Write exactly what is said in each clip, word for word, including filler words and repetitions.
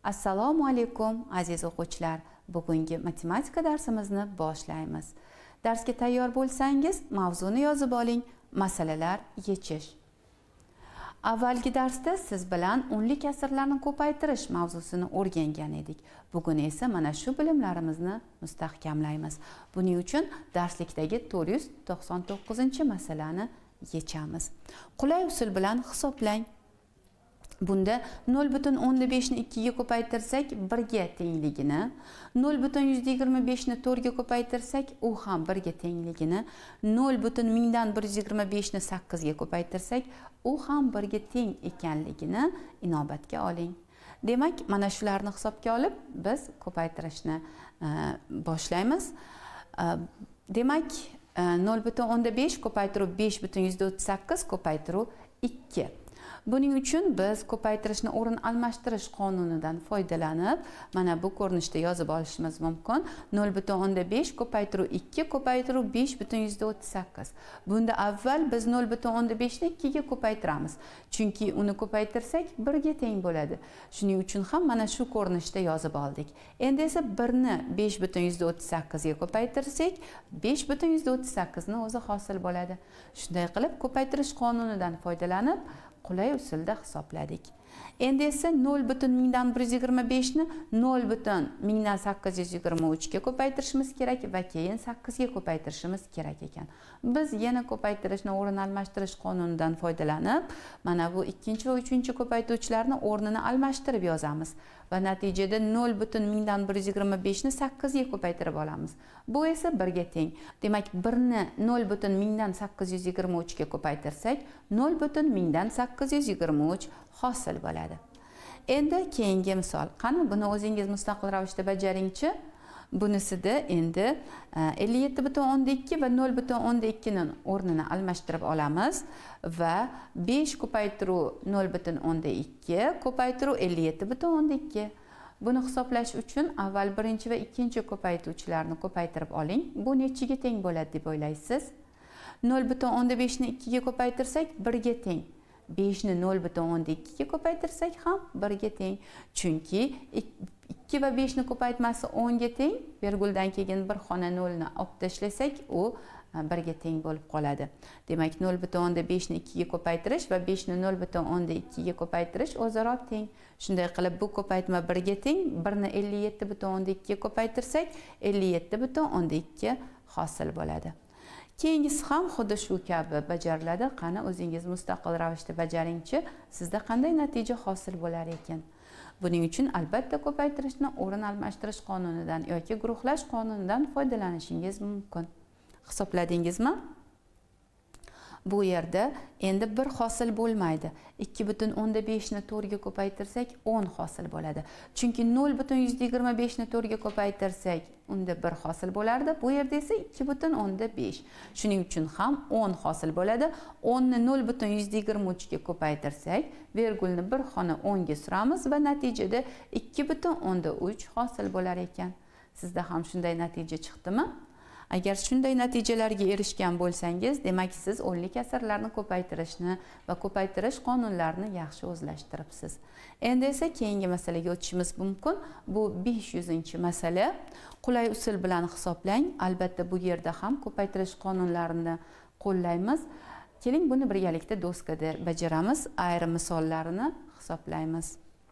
Assalomu alaykum aziz o'quvchilar. Bugungi matematika darsimizni boshlaymiz. Darsga tayyor bo'lsangiz, mavzuni yozib oling. Masalalar yechish. Avvalgi darsda siz bilan o'nli kasrlarni ko'paytirish mavzusini o'rgangan edik. Bugun esa mana shu bilimlarimizni mustahkamlaymiz. Buning uchun darslikdagi to'rt yuz to'qson to'qqizinchi masalani yechamiz. Qulay usul bilan hisoblang. Bunda nol butun o'nda beshni ikkiga ko'paytirsak birga tengligini, nol butun yuz yigirma beshni to'rtga ko'paytirsak u ham birga tengligini, nol butun mingdan bir yuz yigirma beshni sakkizga ko'paytirsak u ham birga teng ekanligini inobatga oling. Demak, mana shularni hisobga olib biz ko'paytirishni e, boshlaymiz. E, demak, e, nol butun o'nda besh ko'paytiruv besh butun yuz o'ttiz sakkiz ko'paytiruv ikki. Buning uchun biz ko'paytirishni o'rin almashtirish qonunidan foydalanib, mana bu ko'rinishda yozib olishimiz mumkin. nol butun o'nda besh ko'paytiruv ikki ko'paytiruv besh butun yuz o'ttiz sakkiz. Bunda avval biz nol butun o'nda beshni ikkiga ko'paytiramiz. Chunki uni ko'paytirsak birga teng bo'ladi. Shuning uchun ham mana shu ko'rinishda yozib oldik. Endi esa birni besh butun yuz o'ttiz sakkizga ko'paytirsak, besh butun yuz o'ttiz sakkiz ni o'zi hosil bo'ladi. Shunday qilib ko'paytirish qonunidan foydalanib qulay usulda hisobladik. Endi esa nol butun mingdan bir yuz yigirma beshni nol butun mingdan sakkiz yuz yigirma uch ga ko'paytirishimiz kerak va keyin sakkizga ko'paytirishimiz kerak ekan. Biz yana ko'paytirishni o'rin almashtirish qonunidan foydalanib, mana bu ikkinchi va uchinchi ko'paytuvchilarni o'rnini almashtirib yozamiz va natijada nol butun mingdan bir yuz yigirma beshni sakkizga ko'paytirib olamiz. Bu esa birga teng. Demak, birni nol butun mingdan sakkiz yuz yigirma uch ga ko'paytirsak, nol butun mingdan sakkiz yuz yigirma uch hosil bo'ladi. Endi keyingi misol. Qani buni o'zingiz mustaqil ravishda bajaringchi. Bunisida endi ellik yetti butun o'nda ikki va nol butun o'nda ikki ning o'rnini almashtirib olamiz va besh ko'paytiruv nol butun o'nda ikki ko'paytiruv ellik yetti butun o'nda ikki. Buni hisoblash uchun avval birinchi va ikkinchi ko'paytuvchilarni ko'paytirib oling. Bu nechiga teng bo'ladi deb o'ylaysiz? nol butun o'nda beshni ikkiga ko'paytirsak birga teng. beshni nol butun o'nda ikkiga ko'paytirsak ham birga teng. Chunki ikki va beshni ko'paytmasi o'n ga teng. Virguldan keyin bir xona nolni olib tashlasak, u birga teng bo'lib qoladi. Demak, nol butun o'nda beshni ikkiga ko'paytirish va beshni nol butun o'nda ikkiga ko'paytirish o'zaro teng. Shunday qilib bu ko'paytma birga teng. birni ellik yetti butun o'nda ikkiga ko'paytirsak, ellik yetti butun o'nda ikki hosil bo'ladi. Keyingisi ham xuddi shu kabi bajariladi. Qani o'zingiz mustaqil ravishda bajaringchi, sizda qanday natija hosil bo'lar ekan? Buning uchun albatta ko'paytirishni o'rin almashtirish qonunidan yoki guruhlash qonunidan foydalanishingiz mumkin. Hisobladingizmi? Bu yerda endi bir hosil bo'lmaydi. ikki butun o'nda beshni to'rtga ko'paytirsak o'n hosil bo'ladi. Chunki nol butun yuz yigirma beshni to'rtga ko'paytirsak unda bir hosil bo'lardi. Bu yerda esa ikki butun o'nda besh. Shuning uchun ham o'n hosil bo'ladi. o'n ni nol butun yuz yigirma uch ga ko'paytirsak, virgulni bir xona o'n ga suramiz va natijada ikki butun o'nda uch hosil bo'lar ekan. Sizda ham shunday natija chiqdimi? Agar shunday natijalarga erishgan bo'lsangiz, demak siz o'nli kasrlarni ko'paytirishni va ko'paytirish qonunlarini yaxshi o'zlashtiribsiz. Endi esa keyingi masalaga o'tishimiz mumkin. Bu besh yuzinchi masala. Qulay usul bilan hisoblang. Albatta bu yerda ham ko'paytirish qonunlarini qo'llaymiz. Keling buni birgalikda doskada bajaramiz. Ayrim misollarini hisoblaymiz.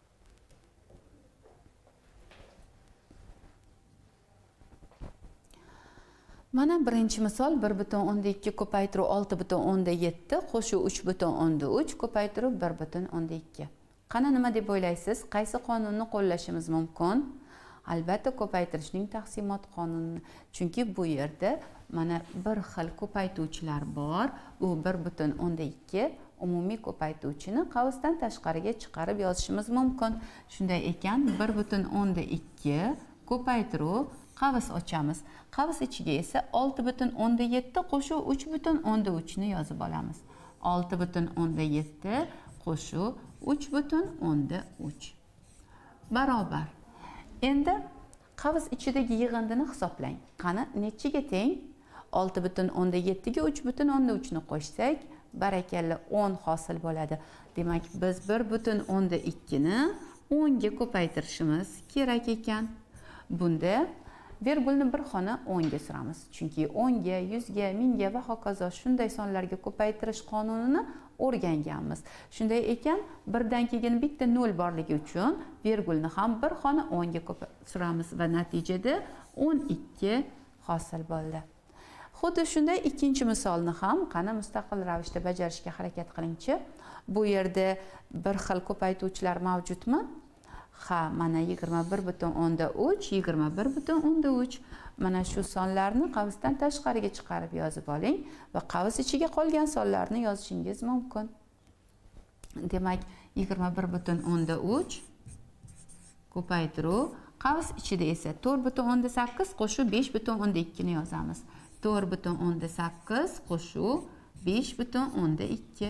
Mana birinchi misol bir butun o'nda ikki ko'paytiruv olti butun o'nda yetti qo'shuv uch butun o'nda uch ko'paytiruv bir butun o'nda ikki. Qani nima deb o'ylaysiz? Qaysi qonunni qo'llashimiz mumkin? Albatta ko'paytirishning taqsimot qonunini. Chunki bu yerda mana bir xil ko'paytuvchilar bor. U bir butun o'nda ikki umumiy ko'paytuvchini qavsdan tashqariga chiqarib yozishimiz mumkin. Shunday ekan, bir butun o'nda ikki ko'paytiruv qavs ochamiz. Qavs ichiga esa olti butun o'nda yetti qo'shuv uch butun o'nda uch ni yozib olamiz. olti butun o'nda yetti qo'shuv uch butun o'nda uch barobar. Endi qavs ichidagi yig'indini hisoblang. Qani nechiga teng? olti butun o'nda yetti ga uch butun o'nda uch ni qo'shsak, barakalla o'n hosil bo'ladi. Demak, biz bir butun o'nda ikki ni o'nga ko'paytirishimiz kerak ekan. Bunda virgulni bir xona o'nga suramiz. Chunki o'nga, yuzga, mingga va hokazo shunday sonlarga ko'paytirish qonunini o'rganganmiz. Shunday ekan, birdan keyin bitta nol borligi uchun virgulni ham bir xona o'nga suramiz va natijada o'n ikki hosil bo'ldi. Xuddi shunday ikkinchi misolni ham qani mustaqil ravishda bajarishga harakat qilingchi. Bu yerda bir xil ko'paytuvchilar mavjudmi? Ha, mana yigirma bir butun o'nda uch, yigirma bir butun o'nda uch. Mana shu sonlarni qavsdan tashqariga chiqarib yozib oling va qavs ichiga qolgan sonlarni yozishingiz mumkin. Demak, yigirma bir butun o'nda uch ko'paytiruv, qavs ichida esa to'rt butun o'nda sakkiz qo'shib besh butun o'nda ikki ni yozamiz. to'rt butun o'nda sakkiz qo'shib besh butun o'nda ikki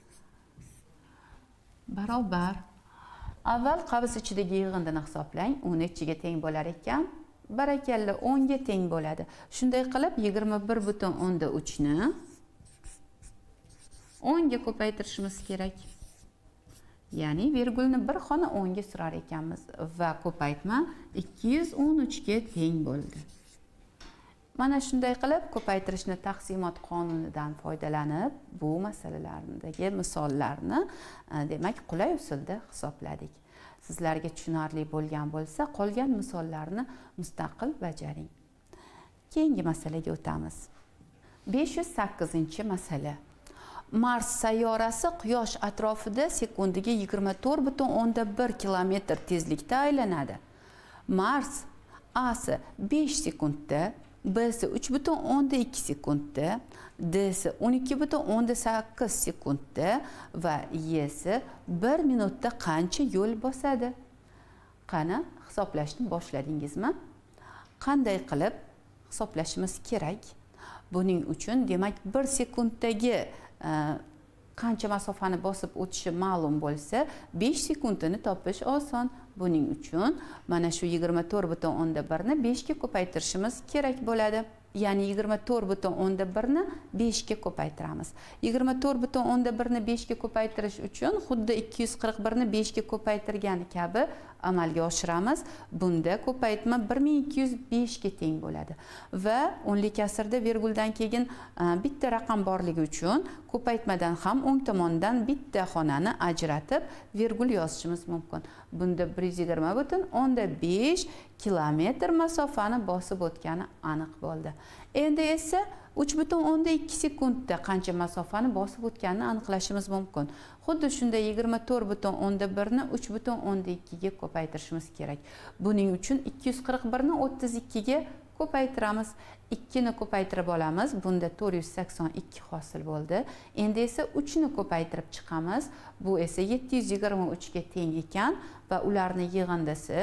barobar. Avval qavs ichidagi yig'indini hisoblang. o'n ichiga teng bo'lar ekan. Barakalla o'nga teng bo'ladi. Shunday qilib yigirma bir butun o'nda uch ni o'nga ko'paytirishimiz kerak. Ya'ni virgulni bir xona o'nga surar ekanmiz va ko'paytma ikki yuz o'n uch ga teng bo'ldi. Mana shunday qilib ko'paytirishni taqsimot qonunidan foydalanib bu masalalardagi misollarni demak qulay usulda hisobladik. Sizlarga tushunarli bo'lgan bo'lsa, qolgan misollarni mustaqil bajaring. Keyingi masalaga o'tamiz. besh yuz sakkizinchi masala. Mars sayyorasi Quyosh atrofida sekundiga yigirma to'rt butun o'nda bir kilometr tezlikda aylanadi. Mars A'si besh sekundda, B'si uch butun o'nda ikki sekundda, D'si o'n ikki butun o'nda sakkiz sekundda va Y'si bir minutda qancha yo'l bosadi? Qani, hisoblashni boshladingizmi? Qanday qilib hisoblashimiz kerak? Buning uchun demak bir sekunddagi qancha masofani bosib o'tishi ma'lum bo'lsa, besh sekundini topish oson. Buning uchun mana shu yigirma to'rt butun o'nda bir ni besh ga ko'paytirishimiz kerak bo'ladi. Ya'ni yigirma to'rt butun o'nda bir ni besh ga ko'paytiramiz. yigirma to'rt butun o'nda bir ni besh ga ko'paytirish uchun xuddi ikki yuz qirq bir ni besh ga ko'paytirgani kabi amalga oshiramiz. Bunda ko'paytma bir ming ikki yuz besh ga teng bo'ladi. Va o'nli kasrda virguldan keyin bitta raqam borligi uchun ko'paytmadan ham o'ng tomondan bitta xonani ajratib virgul yozishimiz mumkin. Bunda bir yuz yigirma butun o'nda besh kilometr masofani bosib o'tgani aniq bo'ldi. Endi esa uch butun o'nda ikki sekundda qancha masofani bosib o'tganini aniqlashimiz mumkin. Xuddi shunday yigirma to'rt butun o'nda bir ni uch butun o'nda ikki ga ko'paytirishimiz kerak. Buning uchun ikki yuz qirq bir ni o'ttiz ikki ga ko'paytiramiz. ikki ni ko'paytirib olamiz. Bunda to'rt yuz sakson ikki hosil bo'ldi. Endi esa uch ni ko'paytirib chiqamiz. Bu esa yetti yuz yigirma uch ga teng ekan va ularning yig'indisi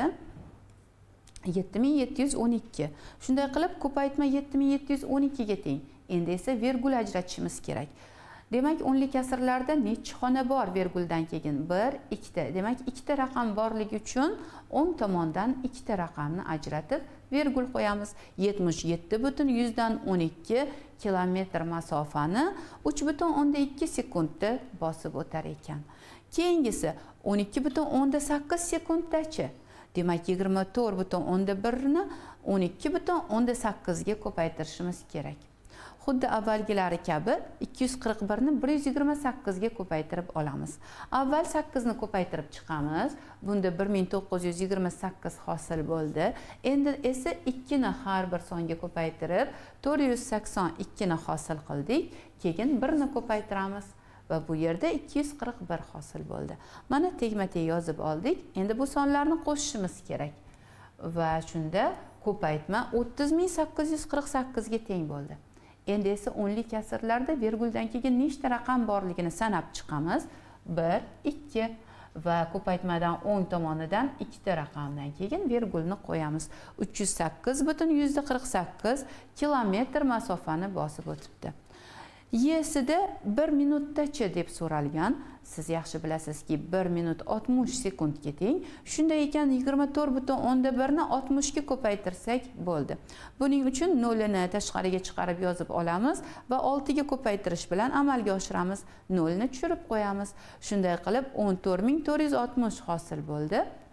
yetti ming yetti yuz o'n ikki. Shunday qilib ko'paytma yetti ming yetti yuz o'n ikki ga teng. Endi esa virgul ajratishimiz kerak. Demak, o'nli kasrlarda necha xona bor virguldan keyin? bir, ikkita. Demak, ikkita raqam borligi uchun o'ng tomondan ikkita raqamni ajratib virgul qo'yamiz. yetmish yetti butun yuzdan o'n ikki kilometr masofani uch butun o'nda ikki sekundda bosib o'tar ekan. Keyingisi o'n ikki butun o'nda sakkiz sekunddachi? Demak, yigirma to'rt butun o'nda bir ni o'n ikki butun o'nda sakkiz ga ko'paytirishimiz kerak. Xuddi avvalgilari kabi ikki yuz qirq bir ni bir yuz yigirma sakkiz ga ko'paytirib olamiz. Avval sakkiz ni ko'paytirib chiqamiz. Bunda bir ming to'qqiz yuz yigirma sakkiz hosil bo'ldi. Endi esa ikki ni har bir songa ko'paytirib to'rt yuz sakson ikki ni hosil qildik. Keyin bir ni ko'paytiramiz va bu yerda ikki yuz qirq bir hosil bo'ldi. Mana tegma-teng yozib oldik. Endi bu sonlarni qo'shishimiz kerak. Va shunda ko'paytma o'ttiz ming sakkiz yuz qirq sakkiz ga teng bo'ldi. Endi esa o'nli kasrlarda virguldan keyin nechta raqam borligini sanab chiqamiz. bir, ikki va ko'paytmadan o'ng tomonidan ikkita raqamdan keyin virgulni qo'yamiz. uch yuz sakkiz butun yuzda qirq sakkiz kilometr masofani bosib o'tibdi. Y'sida bir minutdacha deb so'ralgan. Siz yaxshi bilasizki, bir minut oltmish sekundga teng. Shunday ekan yigirma to'rt butun o'nda bir ni oltmish ga ko'paytirsak bo'ldi. Buning uchun nolini tashqariga chiqarib yozib olamiz va olti ga ko'paytirish bilan amalga oshiramiz. nolni tushirib qo'yamiz. Shunday qilib o'n to'rt ming to'rt yuz oltmish hosil bo'ldi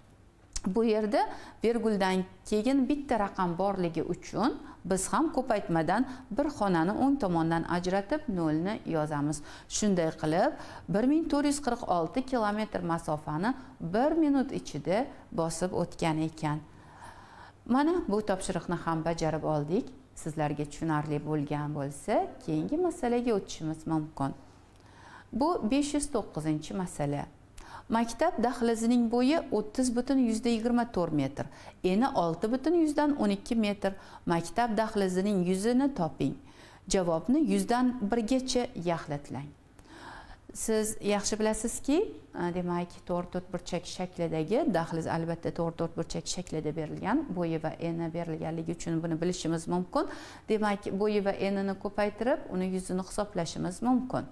Bu yerda virguldan keyin bitta raqam borligi uchun biz ham ko'paytmadan bir xonani o'ng tomondan ajratib nolni yozamiz. Shunday qilib bir ming to'rt yuz qirq olti kilometr masofani bir minut ichida bosib o'tgan ekan. Mana bu topshiriqni ham bajarib oldik. Sizlarga tushunarli bo'lgan bo'lsa, keyingi masalaga o'tishimiz mumkin. Bu besh yuz to'qqizinchi masala. Maktab dahlizining bo'yi o'ttiz butun yuzdan yigirma to'rt metr, eni olti butun yuzdan o'n ikki metr. Maktab dahlizining yuzini toping. Javobni yuzdan birgacha yaxlatlang. Siz yaxshi bilasizki, demak to'rtburchak shaklidagi dahliz albatta to'rtburchak shaklida berilgan, bo'yi va eni berilganligi uchun buni bilishimiz mumkin. Demak, bo'yi va enini ko'paytirib, uni yuzini hisoblashimiz mumkin.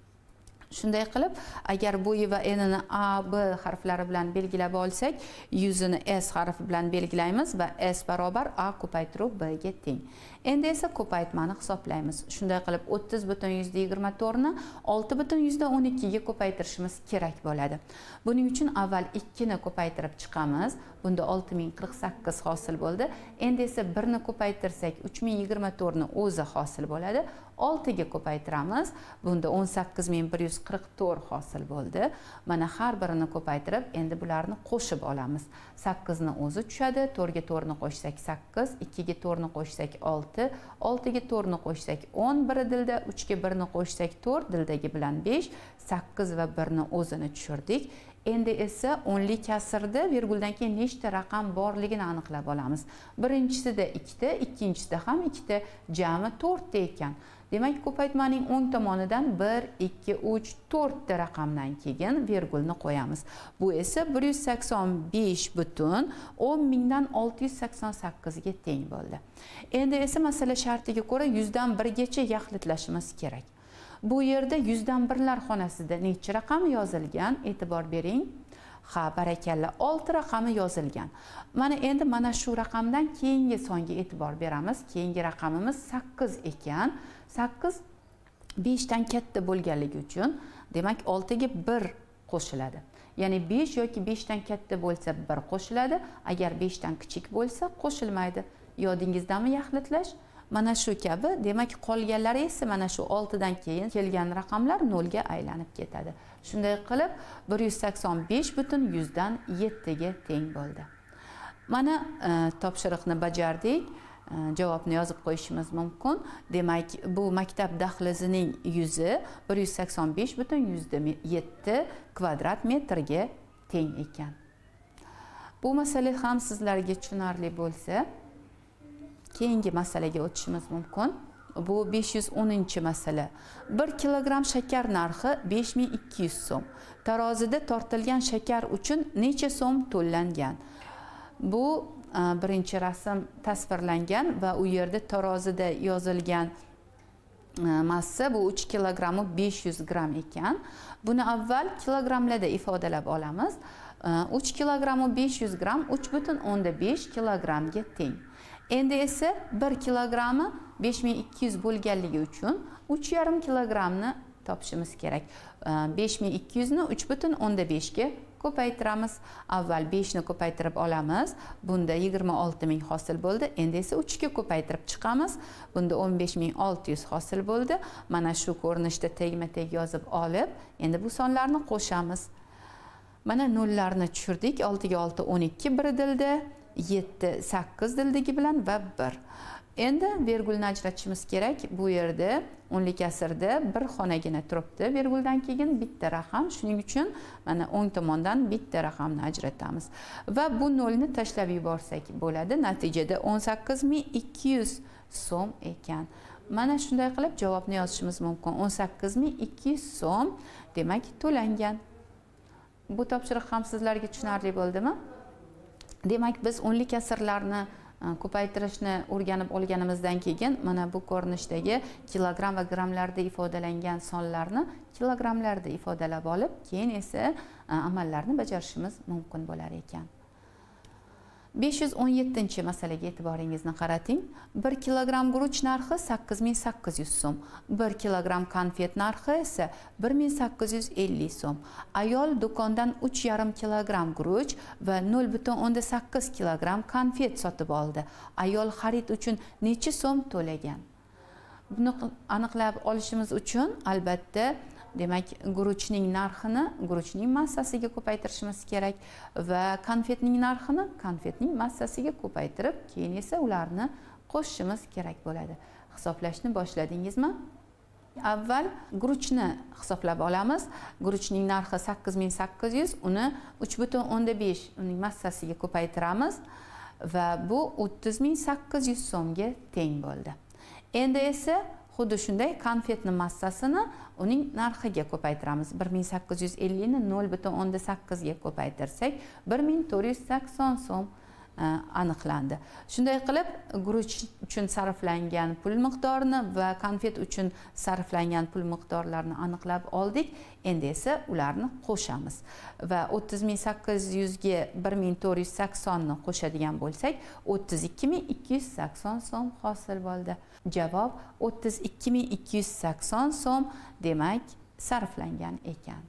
Shunday qilib, agar bo'yi va enini A, B harflari bilan belgilab olsak, yuzini S harfi bilan belgilaymiz va S barobar A ko'paytiruv B ga teng. Endi esa ko'paytmani hisoblaymiz. Shunday qilib o'ttiz butun yuzdan yigirma to'rt ni olti butun yuzdan o'n ikki ga ko'paytirishimiz kerak bo'ladi. Buning uchun avval ikki ni ko'paytirib chiqamiz. Bunda olti ming qirq sakkiz hosil bo'ldi. Endi esa bir ni ko'paytirsak uch ming yigirma to'rt ni o'zi hosil bo'ladi. olti ga ko'paytiramiz. Bunda o'n sakkiz ming bir yuz qirq to'rt hosil bo'ldi. Mana har birini ko'paytirib, endi bularni qo'shib olamiz. sakkiz ni o'zi tushadi. to'rt ga to'rt ni qo'shsak sakkiz, ikki ga to'rt ni qo'shsak olti, olti ga to'rt ni qo'shsak o'n, bir dilda, uch ga bir ni qo'shsak to'rt, dildagi bilan besh, sakkiz va bir ni o'zini tushirdik. Endi esa o'nli kasrda virguldan keyin nechta raqam borligini aniqlab olamiz. Birinchisida ikkita, ikkinchisida ham ikkita, jami to'rtta ekan. Demak, ko'paytmaning o'ng tomonidan bir, ikki, uch, to'rt ta raqamdan keyin virgulni qo'yamiz. Bu esa bir yuz sakson besh butun o'n mingdan olti yuz sakson sakkiz ga teng bo'ldi. Endi esa masala shartiga ko'ra yuzdan birgacha yaxlitlashimiz kerak. Bu yerda yuzdan birlar xonasida necha raqam yozilgan? E'tibor bering. Ha, barakalla, olti raqami yozilgan. Mana endi mana shu raqamdan keyingi songa e'tibor beramiz. Keyingi raqamimiz sakkiz ekan. sakkiz besh dan katta bo'lganligi uchun, demak olti ga bir qo'shiladi. Ya'ni besh yoki besh dan katta bo'lsa bir qo'shiladi, agar besh dan kichik bo'lsa qo'shilmaydi. Yodingizdami yaxlitlash? Mana shu kabi, demak qolganlari esa mana shu olti dan keyin kelgan raqamlar nol ga aylanib ketadi. Shunday qilib bir yuz sakson besh butun yuzdan yetti ga teng bo'ldi. Mana e, topshiriqni bajardik. E, javobni yozib qo'yishimiz mumkin. Demak, bu maktab dahlizining yuzi bir yuz sakson besh butun yuzdan yetti kvadrat metrga teng ekan. Bu masala ham sizlarga tushunarli bo'lsa, keyingi masalaga o'tishimiz mumkin. Bu besh yuz o'ninchi masala. bir kilogramm shakar narxi besh ming ikki yuz so'm. Tarozida tortilgan shakar uchun necha so'm to'langan? Bu birinchi rasm tasvirlangan va u yerda tarozida yozilgan massa bu uch kilogramm besh yuz gramm ekan. Buni avval kilogrammlarda ifodalab olamiz. uch kilogramm besh yuz gramm uch butun o'nda besh kilogrammga teng. Endi esa bir kilogrammi besh ming ikki yuz bo'lganligi uchun uch yarim kilogrammni topishimiz kerak. besh ming ikki yuz ni uch butun o'nda besh ga ko'paytiramiz. Avval besh ni ko'paytirib olamiz. Bunda yigirma olti ming hosil bo'ldi. Endi esa uch ga ko'paytirib chiqamiz. Bunda o'n besh ming olti yuz hosil bo'ldi. Mana shu ko'rinishda tegma-teg yozib olib, endi bu sonlarni qo'shamiz. Mana nollarni tushirdik. olti ga olti o'n ikki, bir dilda, yetti sakkiz dildagi bilan va bir. Endi virgulni ajratishimiz kerak. Bu yerda o'nli kasrda bir xonagina turibdi. Virguldan keyin bitta raqam. Shuning uchun mana o'ng tomondan bitta raqamni ajratamiz. Va bu nolni tashlab yuborsak bo'ladi. Natijada o'n sakkiz ming ikki yuz so'm ekan. Mana shunday qilib javobni yozishimiz mumkin. o'n sakkiz ming ikki yuz so'm demak to'langan. Bu topshiriq ham sizlarga tushunarli bo'ldimi? Demak, biz o'nli kasrlarni ko'paytirishni o'rganib olganimizdan keyin mana bu ko'rinishdagi kilogramm va grammlarda ifodalangan sonlarni kilogrammlarda ifodalab olib, keyin esa amallarni bajarishimiz mumkin bo'lar ekan. besh yuz o'n yettinchi masalaga e'tiboringizni qarating. bir kilogramm guruch narxi sakkiz ming sakkiz yuz so'm, bir kilogramm konfet narxi esa bir ming sakkiz yuz ellik so'm. Ayol do'kondan uch yarim kilogramm guruch va nol butun o'nda sakkiz kilogramm konfet sotib oldi. Ayol xarid uchun necha so'm to'lagan? Buni aniqlab olishimiz uchun albatta demak guruchning narxini guruchning massasiga ko'paytirishimiz kerak va konfetning narxini konfetning massasiga ko'paytirib, keyin esa ularni qo'shishimiz kerak bo'ladi. Hisoblashni boshladingizmi? Avval guruchni hisoblab olamiz. Guruchning narxi sakkiz ming sakkiz yuz, uni uch butun o'nda besh uning massasiga ko'paytiramiz va bu o'ttiz ming sakkiz yuz so'mga teng bo'ldi. Endi esa xuddi shunday konfetning massasini uning narxiga ko'paytiramiz. bir ming sakkiz yuz ellik ni nol butun o'nda sakkiz ga ko'paytirsak bir ming to'rt yuz sakson so'm aniqlandi. Shunday qilib, guruch uchun sarflangan pul miqdorini va konfet uchun sarflangan pul miqdorlarini aniqlab oldik. Endi esa ularni qo'shamiz va o'ttiz ming sakkiz yuz ga bir ming to'rt yuz sakson ni qo'shadigan bo'lsak, o'ttiz ikki ming ikki yuz sakson so'm hosil bo'ldi. Javob o'ttiz ikki ming ikki yuz sakson so'm demak sarflangan ekan.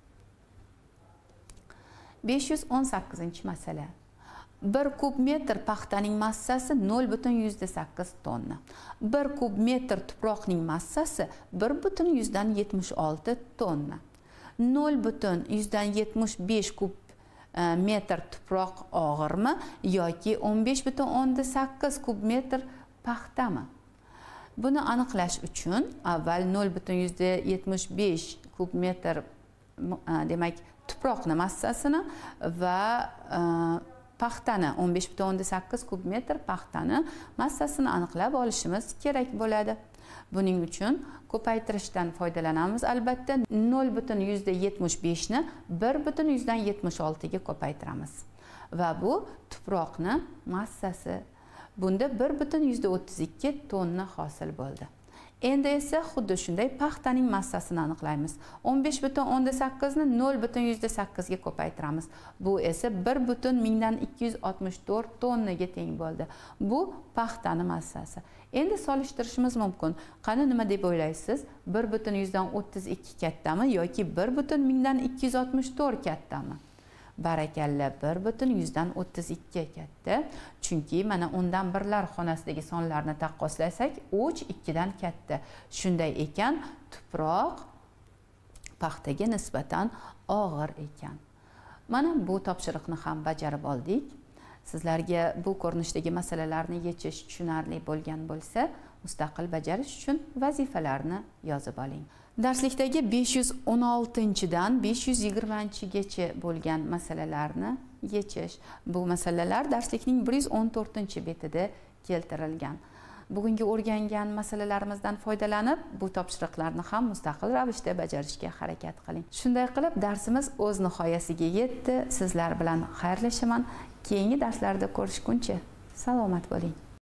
besh yuz o'n sakkizinchi masala. bir kub metr paxtaning massasi nol butun yuzda sakkiz tonna. bir kub metr tuproqning massasi bir butun yuzdan yetmish olti tonna. nol butun yuzdan yetmish besh kub metr tuproq og'irmi yoki o'n besh butun o'nda sakkiz kub metr paxtami? Buni aniqlash uchun avval nol butun yuzda yetmish besh kub metr demak tuproqning massasini va paxtani o'n besh butun o'nda sakkiz kub metr paxtani massasini aniqlab olishimiz kerak bo'ladi. Buning uchun ko'paytirishdan foydalanamiz. Albatta nol butun yuzda yetmish besh ni bir butun yuzdan yetmish olti ga ko'paytiramiz. Va bu tuproqning massasi. Bunda bir butun yuzda o'ttiz ikki tonna hosil bo'ldi. Endi esa xuddi shunday paxtaning massasini aniqlaymiz. o'n besh butun o'nda sakkiz ni nol butun yuzda sakkiz ga ko'paytiramiz. Bu esa bir butun mingdan ikki yuz oltmish to'rt tonnaga teng bo'ldi. Bu paxtaning massasi. Endi solishtirishimiz mumkin. Qani nima deb o'ylaysiz? bir butun yuzdan o'ttiz ikki kattami yoki bir butun mingdan ikki yuz oltmish to'rt kattami? Barakalla, bir butun yuzdan o'ttiz ikki katta. Chunki mana o'ndan birlar xonasidagi sonlarni taqqoslasak, uch ikki dan katta. Shunday ekan, tuproq paxtaga nisbatan og'ir ekan. Mana bu topshiriqni ham bajarib oldik. Sizlarga bu ko'rinishdagi masalalarni yechish tushunarli bo'lgan bo'lsa, mustaqil bajarish uchun vazifalarni yozib oling. Darslikdagi besh yuz o'n oltinchidan besh yuz yigirmanchigacha bo'lgan masalalarni yechish. Bu masalalar darslikning bir yuz o'n to'rtinchi betida keltirilgan. Bugungi o'rgangan masalalarimizdan foydalanib, bu topshiriqlarni ham mustaqil ravishda bajarishga harakat qiling. Shunday qilib, darsimiz o'z nihoyasiga yetdi. Sizlar bilan xayrlashaman. Keyingi darslarda ko'rishguncha salomat bo'ling.